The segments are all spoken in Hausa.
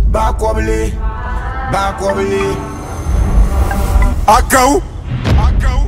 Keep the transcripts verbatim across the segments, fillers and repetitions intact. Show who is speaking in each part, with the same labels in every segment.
Speaker 1: Bakobli, Bakobli. Akau, Akau.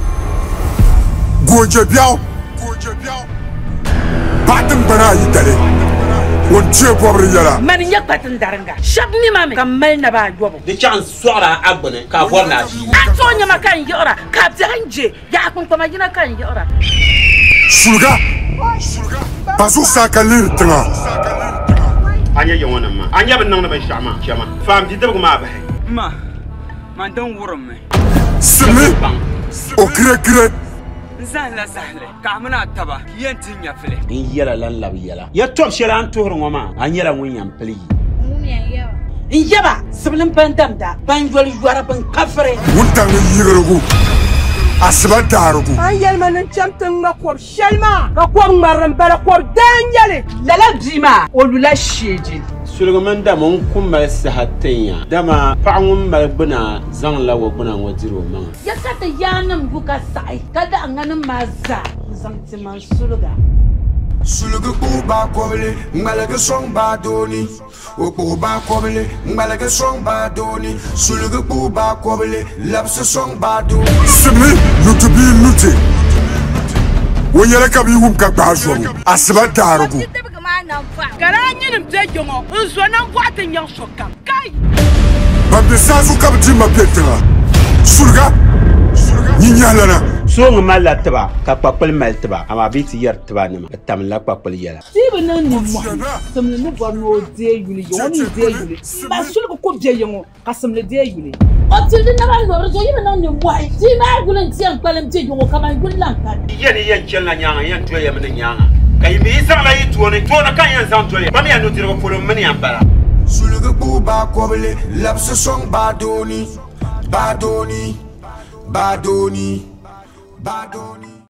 Speaker 1: Goje biao, Goje biao. Patin bana yitale. Won che pobre yala.
Speaker 2: Man yak patin daranga. Shab ni mame kamal na ba jobo.
Speaker 3: De chance soara agbone ka forna ji.
Speaker 2: Atonya makan yora, ka bjanje. Ya kun koma jina kan yora.
Speaker 1: Sulga. Sulga. Pasu sakalir tanga.
Speaker 3: Anya yongona ma. Anya ben nang ba shama, shama. Fam di debgo ma ba.
Speaker 4: Ma. Man don wurum me.
Speaker 1: Simi. O kire kire.
Speaker 4: Zahla zahla. Ka muna taba. Yantin ya file.
Speaker 3: In yala lan lab yala. Ya top shela an tohro ngoma. Anya la won yam pli.
Speaker 2: In yaba, siblin bandam da, banjol yuara ban kafre.
Speaker 1: Wuntang yigerugo. Asba darugo.
Speaker 5: An yalma nan chamtin ma kob shalma. Ka kob maran bala kob danjale.
Speaker 2: Lala jima, olula sheji.
Speaker 3: Sulgo man da mon kumma sahatenya. Dama pa'un mal buna zang lawo buna wajiro man.
Speaker 2: Ya kata yanam buka sai, kada anganin maza. Zang timan suluga.
Speaker 1: Sulugu buba kobli, ngalaga song badoni. O buba kobli, ngalaga song badoni. Sulugu buba kobli, lapsa song badoni. Simi, lutubi luti. Wonyere kabi wum ka bazo. Asba darugo.
Speaker 2: Garanyinim te jongo, unso nan kwatin yan sokam. Kai.
Speaker 1: Bambe sazu kabti mapetra. Sulga. Ninyalana.
Speaker 3: So ngma la taba ka papal mal taba ama biti yar taba nama tam la papal yala.
Speaker 2: Tibe nan ni mo. Samle no borno de yuli, yoni de yuli. Ba sulgo ko de yongo, ka samle de yuli. O tilde na ba go so yibe nan ni mo. Ti ba gulen ti an kwalem te yongo ka man gulan kan.
Speaker 3: Yen yen chella nyanga yen to yem nyanga. Kay mi isa la yitu ne to na kan yan zan to ye. Mami ya no tiro ko mani ambara.
Speaker 1: Sulugu buba kobli, lapsa song badoni. Badoni. Badoni. Badoni.